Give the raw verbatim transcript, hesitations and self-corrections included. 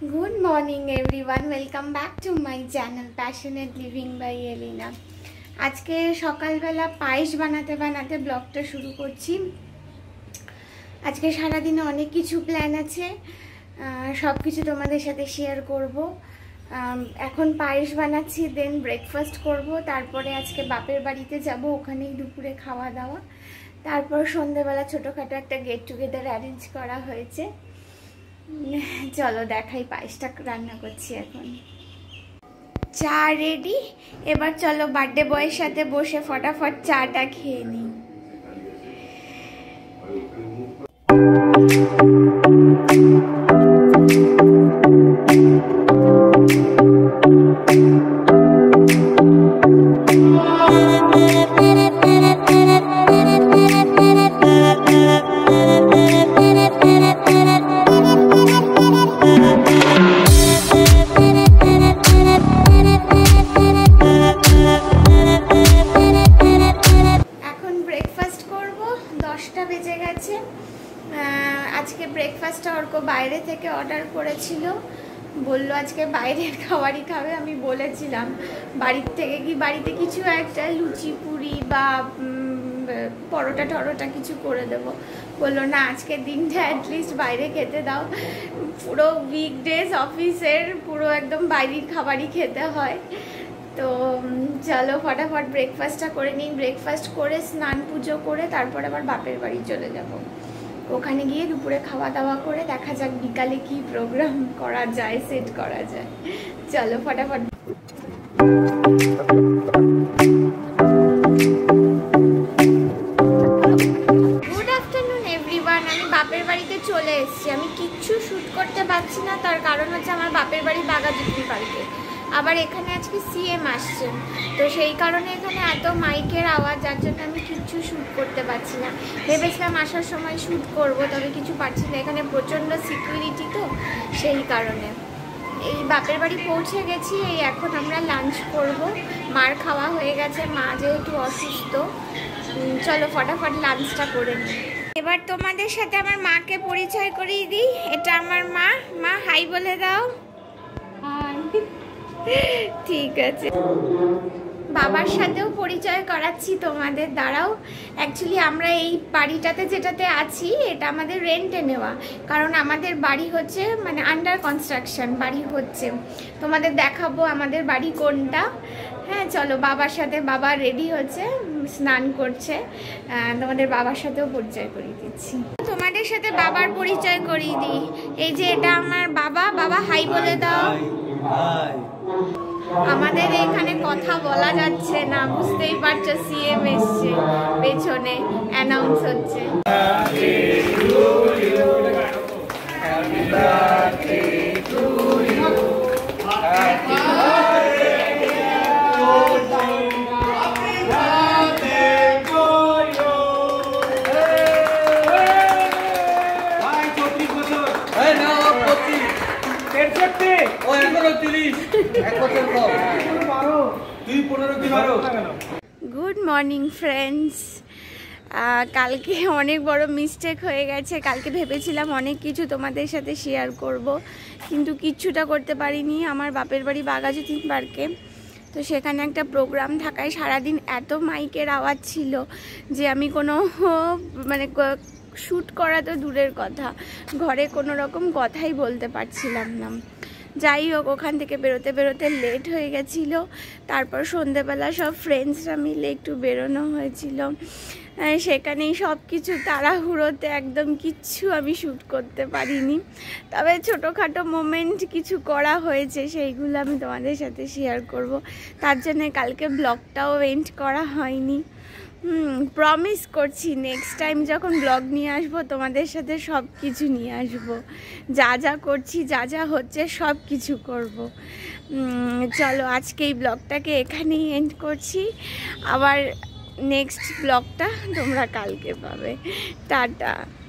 Good morning everyone, welcome back to my channel Passionate Living by Elena। আজকে সকালবেলা পায়েস বানাতে বানাতে ব্লগটা শুরু করছি। আজকে সারা দিনে অনেক কিছু প্ল্যান আছে, সব কিছু তোমাদের সাথে শেয়ার করব। এখন পায়েস বানাচ্ছি, দেন ব্রেকফাস্ট করব, তারপরে আজকে বাপের বাড়িতে যাব, ওখানেই দুপুরে খাওয়া দাওয়া। তারপর সন্ধ্যেবেলা ছোটোখাটো একটা গেট টুগেদার অ্যারেঞ্জ করা হয়েছে। চলো দেখাই পায়েসটা রান্না করছি। এখন চা রেডি, এবার চলো বার্থডে বয়ের সাথে বসে ফটাফট চাটা খেয়ে নিই। আজকে ব্রেকফাস্টটা ওরকো বাইরে থেকে অর্ডার করেছিল, বললো আজকে বাইরের খাবারই খাবে। আমি বলেছিলাম বাড়ির থেকে কি বাড়িতে কিছু একটা লুচি পুরি বা পরোটা টরোটা কিছু করে দেবো। বললো না, আজকের দিনটা অ্যাটলিস্ট বাইরে খেতে দাও। পুরো উইকডেজ অফিসের পুরো একদম বাইরের খাবারই খেতে হয়। তো চলো ফটাফট ব্রেকফাস্টটা করে নিই। ব্রেকফাস্ট করে স্নান পুজো করে তারপর আবার বাপের বাড়ি চলে যাব। ওখানে গিয়ে দুপুরে খাওয়া দাওয়া করে দেখা যাক বিকালে কি প্রোগ্রাম করা যায়, সেট করা যায়। চলো ফটাফট। গুড আফটারনুন এভরিওয়ান, আমি বাপের বাড়িতে চলে এসেছি। আমি কিচ্ছু শ্যুট করতে পারছি না, তার কারণ হচ্ছে আমার বাপের বাড়ি বাঘাযতীন পার্কে। আবার এখানে আজকে সিএম আসছেন, তো সেই কারণে এখানে এত মাইকের আওয়াজ, যার জন্য আমি কিচ্ছু শ্যুট করতে পারছি না। ভেবেছিলাম আসার সময় শ্যুট করব, তবে কিছু পারছি না, এখানে প্রচণ্ড সিকিউরিটি, তো সেই কারণে। এই বাপের বাড়ি পৌঁছে গেছি, এই এখন আমরা লাঞ্চ করব। মার খাওয়া হয়ে গেছে, মা যেহেতু অসুস্থ। চলো ফটাফট লাঞ্চটা করে নিই। এবার তোমাদের সাথে আমার মাকে পরিচয় করিয়ে দিই। এটা আমার মা। মা হাই বলে দাও। হাই। ঠিক আছে, বাবার সাথেও পরিচয় করাচ্ছি তোমাদের, দাঁড়াও। অ্যাকচুয়ালি আমরা এই বাড়িটাতে যেটাতে আছি এটা আমাদের রেন্টে নেওয়া, কারণ আমাদের বাড়ি হচ্ছে মানে আন্ডার কনস্ট্রাকশন বাড়ি হচ্ছে। তোমাদের দেখাবো আমাদের বাড়ি কোনটা। হ্যাঁ চলো, বাবার সাথে, বাবা রেডি হচ্ছে, স্নান করছে, তোমাদের বাবার সাথেও পরিচয় করিয়ে দিচ্ছি। তোমাদের সাথে বাবার পরিচয় করিয়ে দিই। এই যে এটা আমার বাবা। বাবা হাই বলে দাও। আমাদের এখানে কথা বলা যাচ্ছে না, বুঝতেই পারছো, সিএম এসছে, পেছনে অ্যানাউন্স হচ্ছে। Good morning friends. কালকে অনেক বড় মিস্টেক হয়ে গেছে। কালকে ভেবেছিলাম অনেক কিছু তোমাদের সাথে শেয়ার করব, কিন্তু কিচ্ছুটা করতে পারিনি। আমার বাপের বাড়ি বাঘাযতীন পার্কে, তো সেখানে একটা প্রোগ্রাম থাকায় সারাদিন এত মাইকের আওয়াজ ছিল যে আমি কোনো মানে শ্যুট করা তো দূরের কথা, ঘরে কোনো রকম কথাই বলতে পারছিলাম না। যাই হোক, ওখান থেকে বেরোতে বেরোতে লেট হয়ে গেছিলো। তারপর সন্ধেবেলা সব ফ্রেন্ডসরা মিলে একটু বেরোনো হয়েছিল, সেখানেই সব কিছু তাড়াহুড়োতে একদম কিচ্ছু আমি শ্যুট করতে পারিনি। তবে ছোটোখাটো মোমেন্ট কিছু করা হয়েছে, সেইগুলো আমি তোমাদের সাথে শেয়ার করব। তার জন্যে কালকে ব্লগটাও এন্ড করা হয়নি। হুম প্রমিস করছি নেক্সট টাইম যখন ব্লগ নিয়ে আসবো তোমাদের সাথে সব কিছু নিয়ে আসবো, যা যা করছি, যা যা হচ্ছে সব কিছু করব। চলো আজকে এই ব্লগটাকে এখানেই এন্ড করছি, আবার নেক্সট ব্লগটা তোমরা কালকে পাবে। টাটা।